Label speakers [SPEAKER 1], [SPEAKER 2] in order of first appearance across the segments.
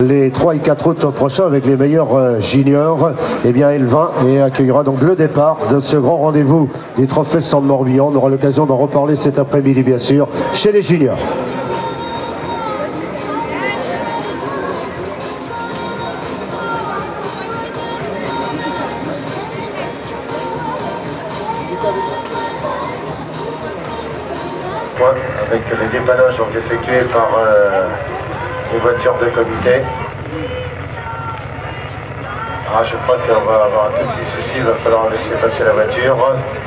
[SPEAKER 1] Les 3 et 4 août prochains avec les meilleurs juniors, eh bien Elvin et accueillera donc le départ de ce grand rendez-vous du Trophée Centre-Morbihan. On aura l'occasion d'en reparler cet après-midi bien sûr chez les juniors.
[SPEAKER 2] Avec les dépannages donc effectués par les voitures de comité. Ah, je crois qu'on va avoir un petit souci, il va falloir laisser passer la voiture.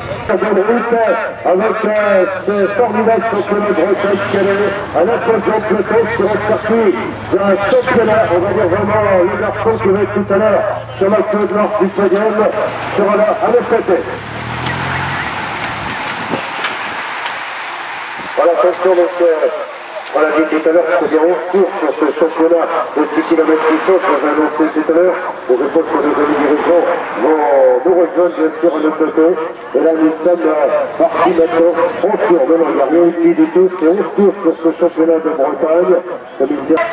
[SPEAKER 3] Avec ce formidable championnat de retraite qu'elle est à la troisième peut-être qui est sorti d'un championnat, on va dire vraiment le garçon qui va être tout à l'heure sur la queue de l'or du podium sera là à notre côté. Voilà, attention donc, on l'a dit tout à l'heure, c'est bien 11 cours sur ce championnat de 6 km 600, je l'ai annoncé tout à l'heure, et je pense que nos amis dirigeants vont nous rejoindre bien sûr à notre côté, et là nous sommes partis maintenant 11 tours, non, il n'y a rien écrit du tout, c'est 11 tours sur ce championnat de Bretagne, comme il dit.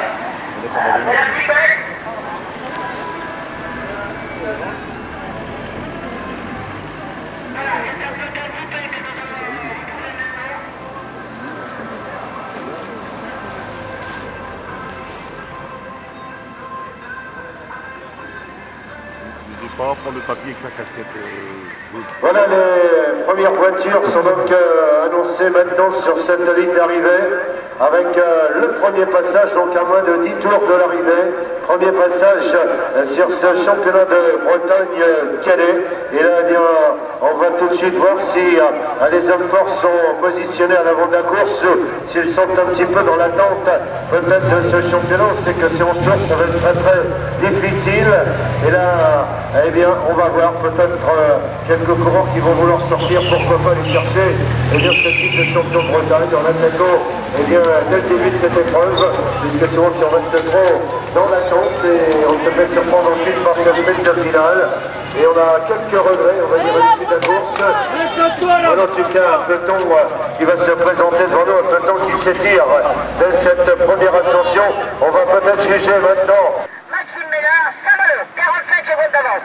[SPEAKER 4] Pour le papier que sa casquette.
[SPEAKER 2] Voilà, les premières voitures sont donc annoncées maintenant sur cette ligne d'arrivée avec le premier passage, donc à moins de 10 tours de l'arrivée. Premier passage sur ce championnat de Bretagne Calais. Et là, eh bien, on va tout de suite voir si les hommes forts sont positionnés à l'avant de la course, s'ils sont un petit peu dans l'attente peut-être de ce championnat. On sait que ces 11 tours, ça va être très très difficile. Et là, eh bien, on va voir peut-être quelques coureurs qui vont vouloir sortir, pourquoi pas aller chercher eh bien, ce titre de champion de Bretagne. On a eh bien, dès le début de cette épreuve, puisque souvent si on reste trop dans l'attente et on se fait surprendre ensuite par ce sprint de finale. Et on a quelques regrets, on va dire, à l'issue de la course. Voilà en tout cas un peloton qui va se présenter devant nous, un peloton qui s'étire dès cette première ascension. On va peut-être juger maintenant.
[SPEAKER 5] Maxime Ménard, Saint-Malo, 45 secondes d'avance.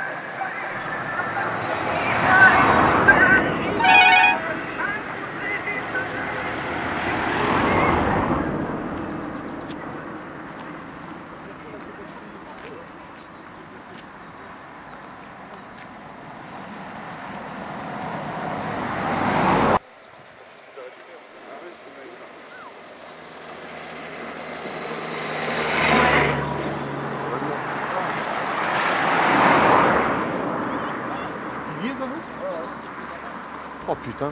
[SPEAKER 4] Oh putain.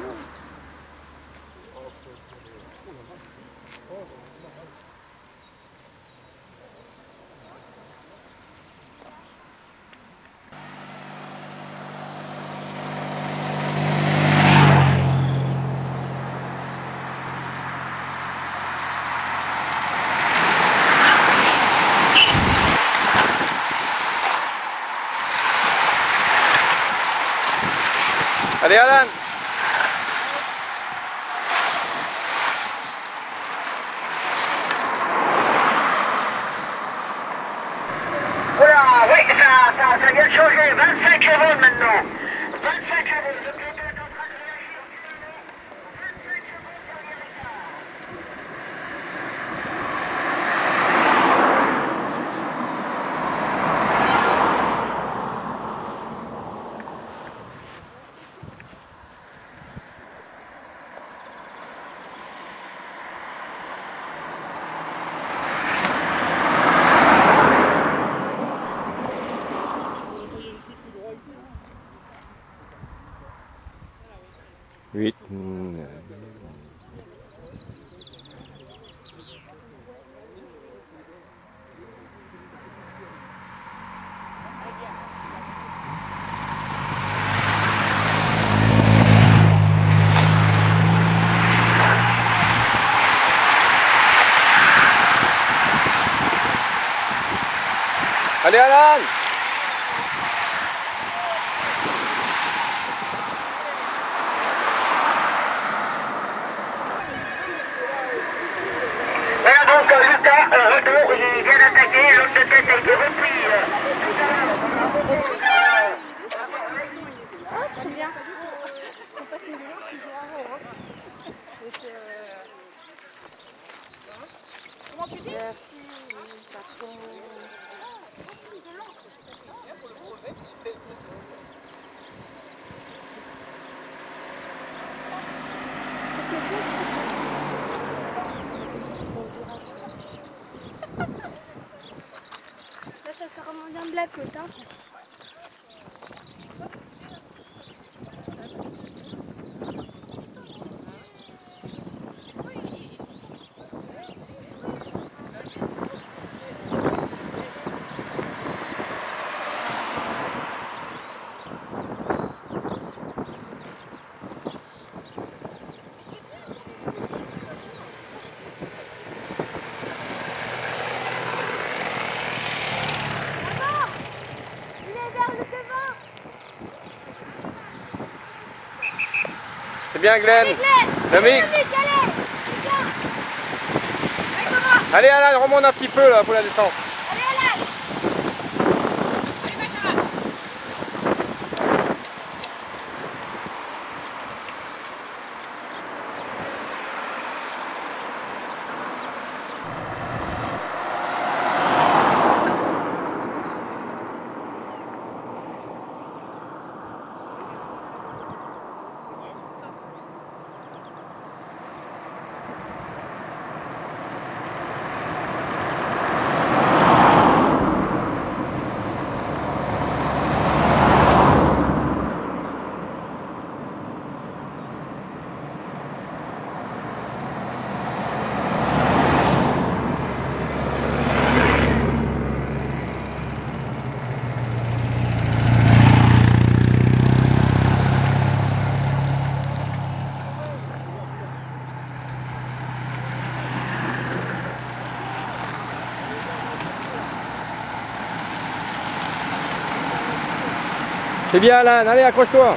[SPEAKER 6] Allez Alan!
[SPEAKER 5] Oula, oui, ça vient de changer, 25 secondes maintenant. 25 secondes.
[SPEAKER 6] Oui. Allez Alan!
[SPEAKER 5] Voilà donc Lucas, retour, il vient d'attaquer.
[SPEAKER 7] Là, ça fait vraiment bien de la côte, hein.
[SPEAKER 6] C'est bien Glenn. Dominique. Allez Alan, remonte un petit peu là pour la descente. C'est bien Alan, allez accroche-toi.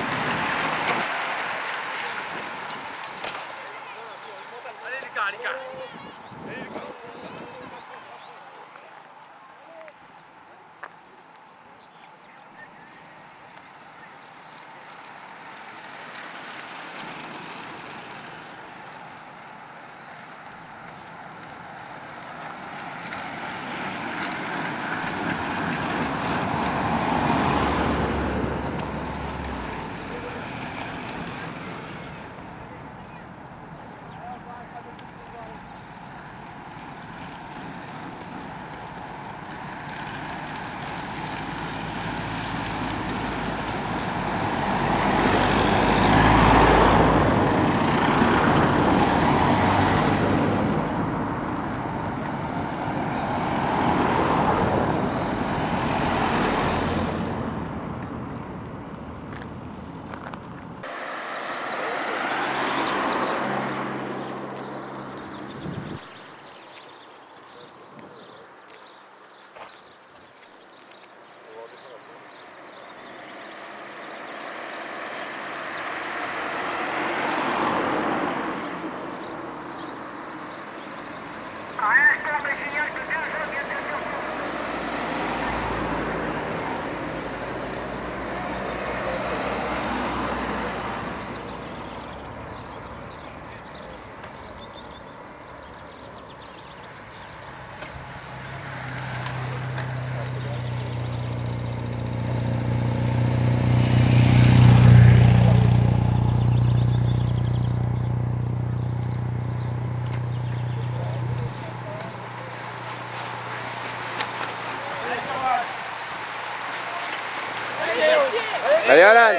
[SPEAKER 6] Allez Alan.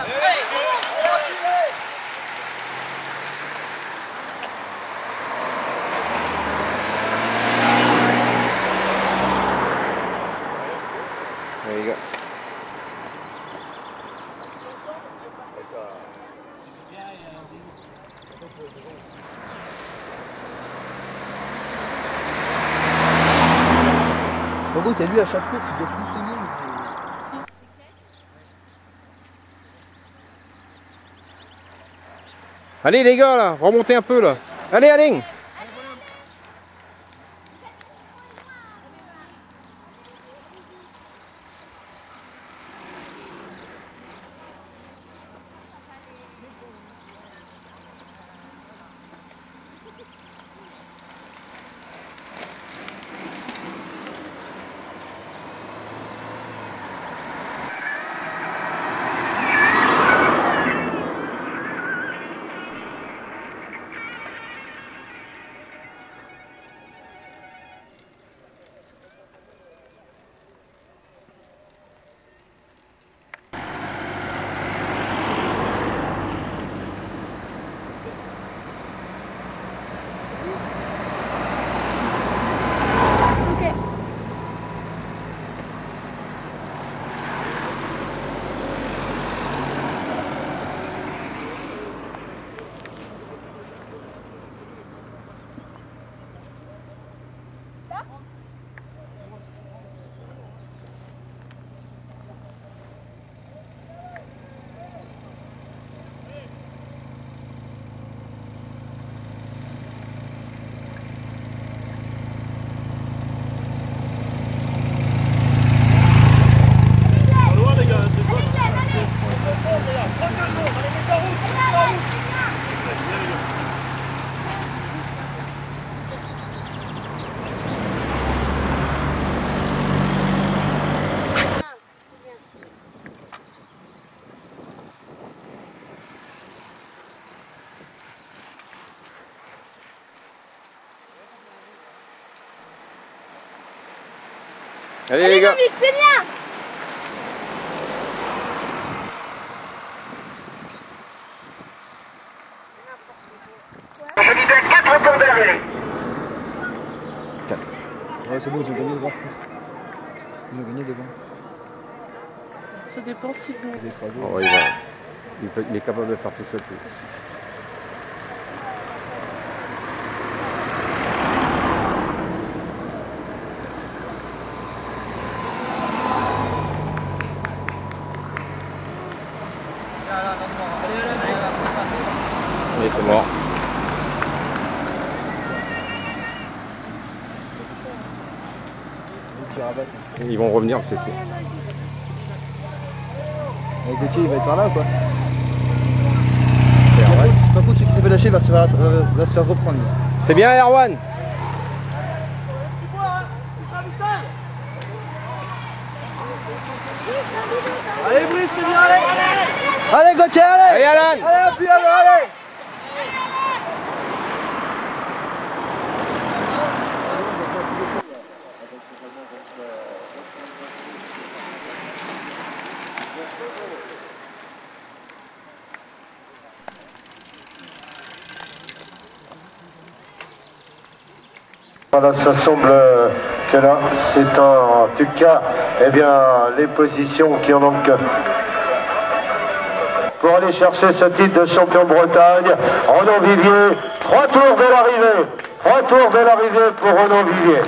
[SPEAKER 6] There you go.
[SPEAKER 8] Bravo, t'as vu à chaque fois, tu dois plus saigner.
[SPEAKER 6] Allez les gars là, remontez un peu là. Allez allez. Allez les gars.
[SPEAKER 7] C'est bien.
[SPEAKER 5] Je dis bien 4 tours de l'arrivée.
[SPEAKER 8] Ouais, c'est bon, ils ont gagné devant, je pense. Ils ont gagné devant.
[SPEAKER 9] Ça dépend si bon.
[SPEAKER 6] Oh, il est capable de faire tout ça. Et c'est mort. Ils vont revenir, c'est sûr.
[SPEAKER 8] Et Gauthier, il va être par là ou quoi? Par contre, celui qui s'est fait lâcher va se faire reprendre.
[SPEAKER 6] C'est bien, Erwan.
[SPEAKER 8] Allez, Brice, c'est bien, allez! Allez, Gauthier, allez!
[SPEAKER 6] Allez, Alan!
[SPEAKER 8] Allez, appuie, allez!
[SPEAKER 2] Voilà, ça semble que là, c'est en tout cas, eh bien, les positions qui en manquent. Pour aller chercher ce titre de champion de Bretagne, Ronan Vivier, 3 tours de l'arrivée. 3 tours de l'arrivée pour Ronan Vivier.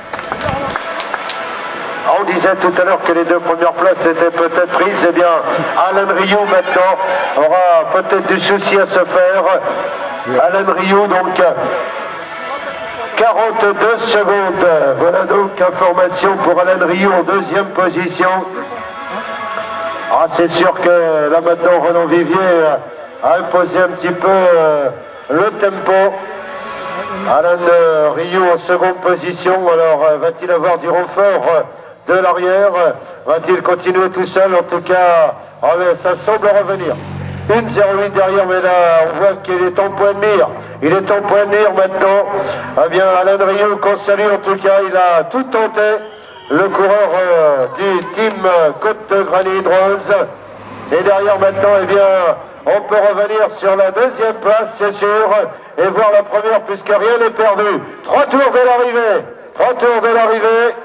[SPEAKER 2] On disait tout à l'heure que les 2 premières places étaient peut-être prises. Eh bien, Alain Rioux maintenant aura peut-être du souci à se faire. Alain Rioux, donc, 42 secondes. Voilà donc information pour Alain Rioux en 2e position. Ah, c'est sûr que là maintenant Ronan Vivier a imposé un petit peu le tempo. Alain Rioux en 2e position. Alors va-t-il avoir du renfort de l'arrière? Va-t-il continuer tout seul? En tout cas, ça semble revenir. 1,08 derrière, mais là on voit qu'il est en point de mire. Il est en point de mire maintenant. Eh bien, Alain Rioux, qu'on salue en tout cas, il a tout tenté. Le coureur du team Côte de Granit Rose. Et derrière maintenant, eh bien, on peut revenir sur la 2e place, c'est sûr, et voir la première puisque rien n'est perdu. 3 tours de l'arrivée. 3 tours de l'arrivée.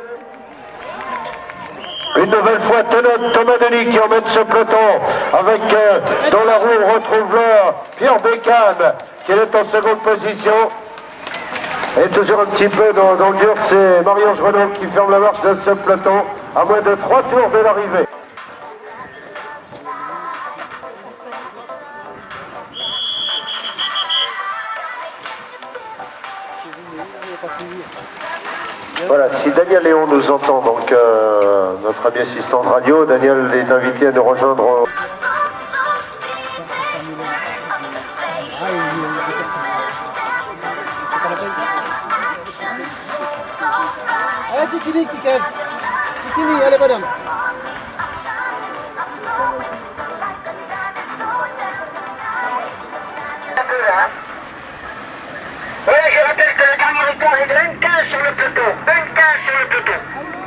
[SPEAKER 2] Une nouvelle fois, Thomas Denis qui emmène ce peloton avec dans la roue, on retrouve là Pierre Bécane qui est en 2e position. Et toujours un petit peu dans le dur, c'est Marie-Ange Renaud qui ferme la marche de ce peloton à moins de 3 tours de l'arrivée. Voilà, si Daniel Léon nous entend, donc notre ami assistant de radio, Daniel est invité à nous rejoindre.
[SPEAKER 8] Allez, c'est fini, Kev. C'est fini, allez, madame.
[SPEAKER 5] Voilà, je rappelle que le dernier record est de 1,15 sur le peloton. 1,15 sur le peloton.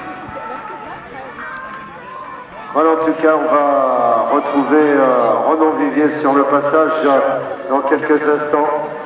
[SPEAKER 2] Voilà, en tout cas, on va retrouver Ronan Vivier sur le passage dans quelques instants.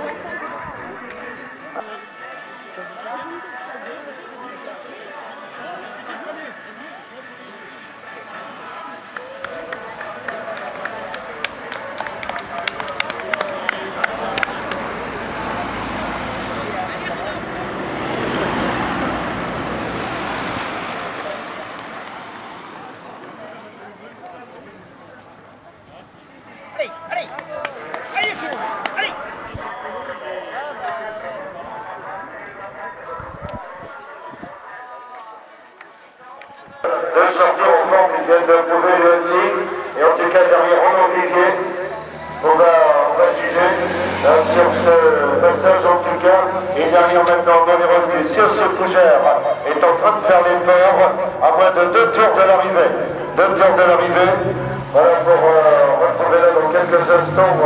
[SPEAKER 2] Deux sorties en forme qui viennent de prouver le aussi. Et en tout cas, derrière Ronan Vivier, on va juger sur ce passage en tout cas. Et derrière maintenant, on est revenu sur ce Fougère est en train de faire les peurs à moins de 2 tours de l'arrivée. 2 tours de l'arrivée. Voilà pour retrouver là dans quelques instants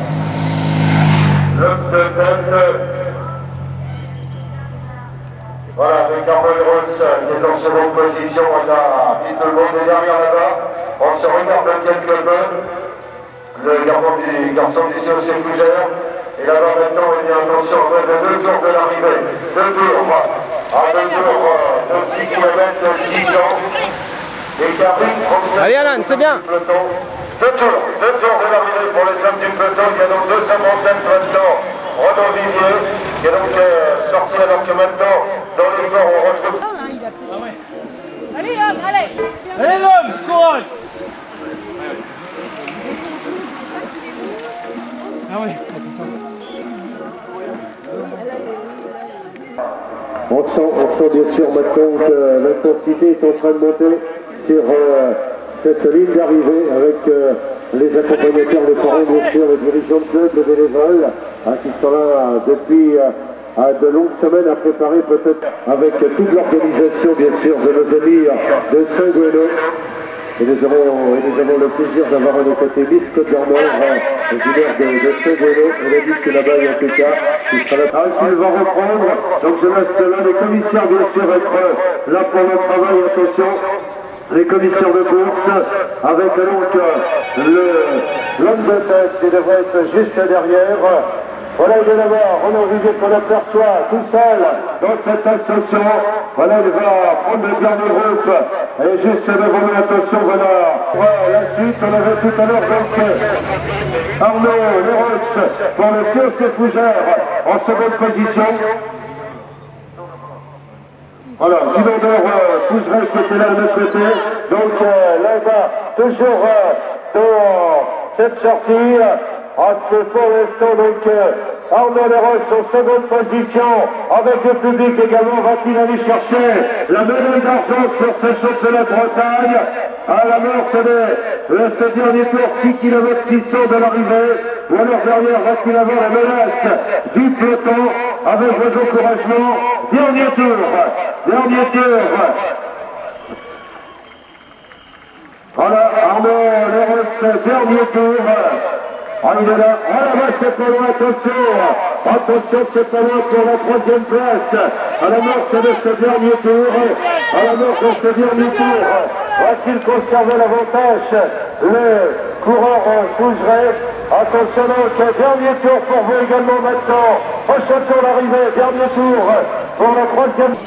[SPEAKER 2] le tête. Voilà, avec Arnaud Rose qui est en seconde position. On a mis tout le monde est derrière là-bas. On se regarde quelque peu. Le garçon du COC Fougères. Et là-bas maintenant, il y a attention, on va de 2 tours de l'arrivée. 2 tours. À 2 tours de 6 km, 6 ans. Et Karine,
[SPEAKER 6] allez Alan, c'est bien.
[SPEAKER 2] 2 tours de l'arrivée pour les hommes du peloton. Il y a donc 230 maintenant. Renaud Vivier, qui est donc sorti alors que maintenant, dans l'effort, on retrouve...
[SPEAKER 7] Allez, homme, allez.
[SPEAKER 8] Allez, l'homme, courage. Ah ouais.
[SPEAKER 3] On sent bien sûr maintenant que l'intensité est en train de monter sur cette ligne d'arrivée avec les accompagnateurs de forêt, bien sûr, les dirigeants de club, les bénévoles, qui sont là depuis de longues semaines à préparer peut-être avec toute l'organisation, bien sûr, de nos amis de Saint-Guéno. Et nous avons le plaisir d'avoir à nos côtés Miss Côte d'Armor, originaire de Saint-Guéno, et la disque là-bas, en tout cas, qui sera là. Il va reprendre, donc je laisse là les commissaires, bien sûr, être là pour le travail, attention. Les commissaires de course, avec donc l'homme de tête qui devrait être juste derrière. Voilà, il est là-bas, Renaud Vivier qu'on aperçoit tout seul dans cette ascension. Voilà, il va prendre le dernier groupe. Et juste devant lui, attention, voilà. La suite, on avait tout à l'heure donc Arnaud Leroux pour le COC Fougères en seconde position. Voilà, Guimondeur Fougères qui était là de notre côté. Donc là-bas, toujours dans cette sortie. C'est pour l'instant donc Arnaud Leroux en seconde position avec le public également. Va-t-il aller chercher la médaille d'argent sur ce championnat de Bretagne à la mort de ce dernier tour 6 km 600 de l'arrivée, ou alors derrière va-t-il avoir la menace du peloton avec vos encouragements. Dernier tour. Voilà, Arnaud Leroux, dernier tour. Ah, il est là, c'est pas loin, attention, c'est pas loin pour la 3e place, à la mort de ce dernier tour, va-t-il conserver l'avantage, le coureur Fougères? Attention donc, dernier tour pour vous également maintenant, prochain tour d'arrivée, dernier tour pour la 3e.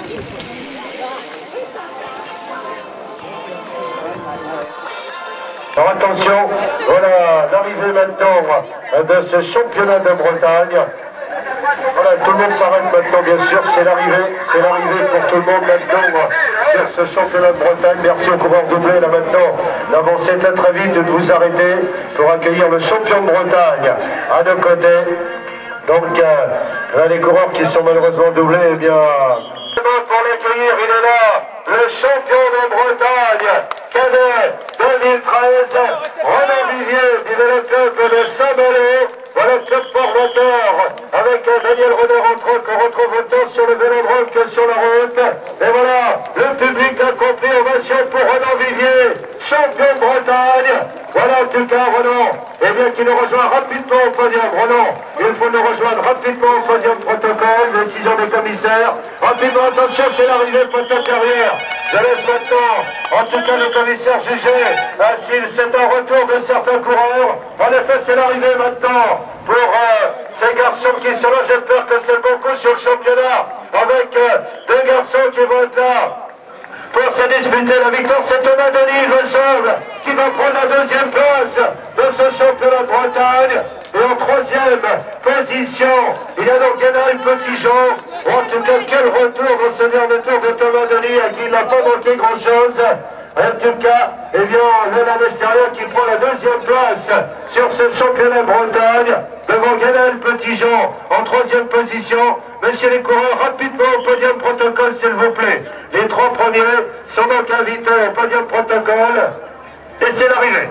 [SPEAKER 3] Alors attention, voilà l'arrivée maintenant de ce championnat de Bretagne. Voilà, tout le monde s'arrête maintenant, bien sûr, c'est l'arrivée pour tout le monde maintenant sur ce championnat de Bretagne. Merci au coureur doublé là maintenant d'avancer très vite et de vous arrêter pour accueillir le champion de Bretagne à nos côtés. Donc là, les coureurs qui sont malheureusement doublés, eh bien... Pour l'accueillir, il est là, le champion de Bretagne, cadet 2013, Renaud Vivier, du vélo club de Saint-Malo. Voilà le club formateur avec Daniel Renaud Rentreux qu'on retrouve autant sur le vélodrome que sur la route. Et voilà, le public a compris, ovation pour Renaud Vivier, champion de Bretagne. Voilà en tout cas Renaud, et bien qu'il nous rejoint rapidement au podium. Renaud, il faut nous rejoindre rapidement au podium protocole, décision des commissaires. Rapidement, attention, c'est l'arrivée peut-être derrière. Je laisse maintenant, en tout cas le commissaire juger si c'est un retour de certains coureurs. En effet, c'est l'arrivée maintenant pour ces garçons qui sont là. J'espère que c'est le bon coup sur le championnat avec 2 garçons qui vont être là pour se disputer la victoire. C'est Thomas Denis, il me semble, qui va prendre la 2e place de ce championnat de Bretagne. Et en 3e position, il y a donc Guénal Petit-Jean. En tout cas, quel retour dans ce dernier tour de Thomas Denis, à qui il n'a pas manqué grand-chose. En tout cas, eh bien, Léonard Extérieur qui prend la 2e place sur ce championnat de Bretagne, devant Guénal Petit-Jean en 3e position. Messieurs les coureurs, rapidement au podium protocole, s'il vous plaît. Les 3 premiers sont donc invités au podium protocole. Et c'est l'arrivée.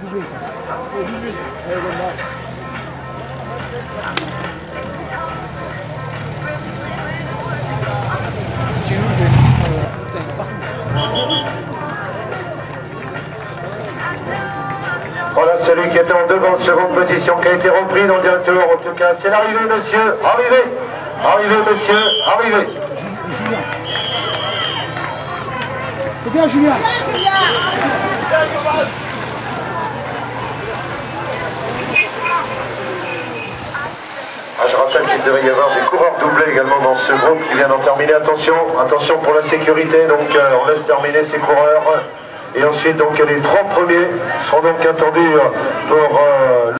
[SPEAKER 3] Voilà celui qui était en seconde position, qui a été repris dans le tour. En tout cas, c'est l'arrivée, monsieur. Arrivez, monsieur, arrivez.
[SPEAKER 8] C'est bien, Julien.
[SPEAKER 2] Je rappelle qu'il devait y avoir des coureurs doublés également dans ce groupe qui vient d'en terminer. Attention, attention pour la sécurité, donc on laisse terminer ces coureurs. Et ensuite, donc les 3 premiers seront donc attendus pour...